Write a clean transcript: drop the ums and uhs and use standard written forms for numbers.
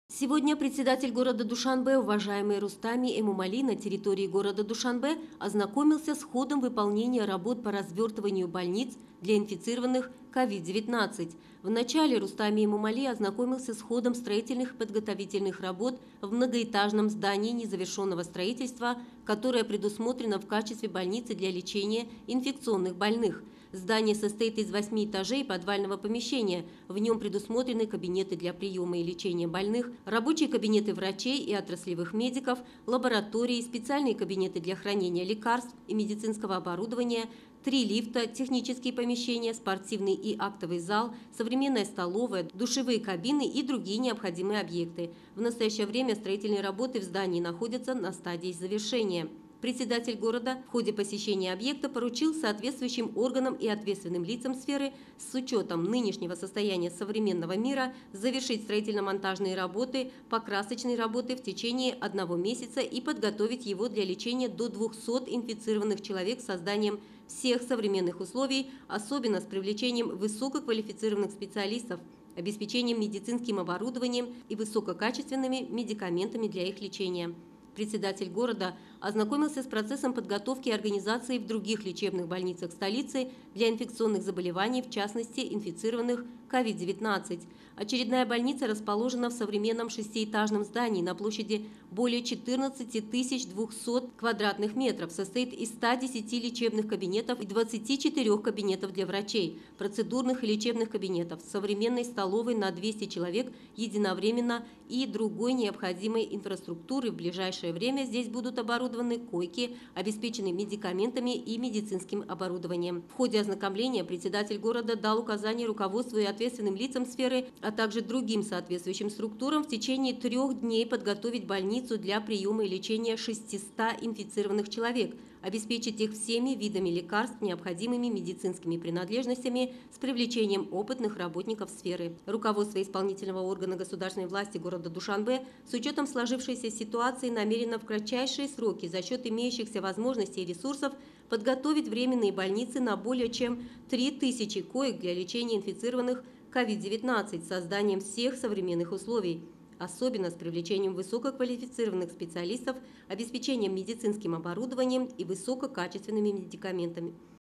Сегодня председатель города Душанбе, уважаемый Рустами Эмомали, на территории города Душанбе ознакомился с ходом выполнения работ по развертыванию больниц для инфицированных COVID-19. Вначале Рустами Эмомали ознакомился с ходом строительных и подготовительных работ в многоэтажном здании незавершенного строительства, которое предусмотрено в качестве больницы для лечения инфекционных больных. Здание состоит из 8 этажей подвального помещения. В нем предусмотрены кабинеты для приема и лечения больных, рабочие кабинеты врачей и отраслевых медиков, лаборатории, специальные кабинеты для хранения лекарств и медицинского оборудования, 3 лифта, технические помещения, спортивный и актовый зал, современная столовая, душевые кабины и другие необходимые объекты. В настоящее время строительные работы в здании находятся на стадии завершения. Председатель города в ходе посещения объекта поручил соответствующим органам и ответственным лицам сферы с учетом нынешнего состояния современного мира завершить строительно-монтажные работы, покрасочные работы в течение 1 месяца и подготовить его для лечения до 200 инфицированных человек с созданием всех современных условий, особенно с привлечением высококвалифицированных специалистов, обеспечением медицинским оборудованием и высококачественными медикаментами для их лечения. Председатель города ознакомился с процессом подготовки и организации в других лечебных больницах столицы для инфекционных заболеваний, в частности, инфицированных COVID-19. Очередная больница расположена в современном 6-этажном здании на площади более 14 200 квадратных метров, состоит из 110 лечебных кабинетов и 24 кабинетов для врачей, процедурных и лечебных кабинетов, современной столовой на 200 человек единовременно и другой необходимой инфраструктуры. В ближайшее время здесь будут оборудованы койки, обеспечены медикаментами и медицинским оборудованием. В ходе ознакомления председатель города дал указания руководству и ответственным лицам сферы, а также другим соответствующим структурам в течение 3 дней подготовить больницу для приема и лечения 600 инфицированных человек, обеспечить их всеми видами лекарств, необходимыми медицинскими принадлежностями с привлечением опытных работников сферы. Руководство исполнительного органа государственной власти города Душанбе с учетом сложившейся ситуации намерено в кратчайшие сроки за счет имеющихся возможностей и ресурсов подготовить временные больницы на более чем 3000 коек для лечения инфицированных COVID-19 с созданием всех современных условий, особенно с привлечением высококвалифицированных специалистов, обеспечением медицинским оборудованием и высококачественными медикаментами.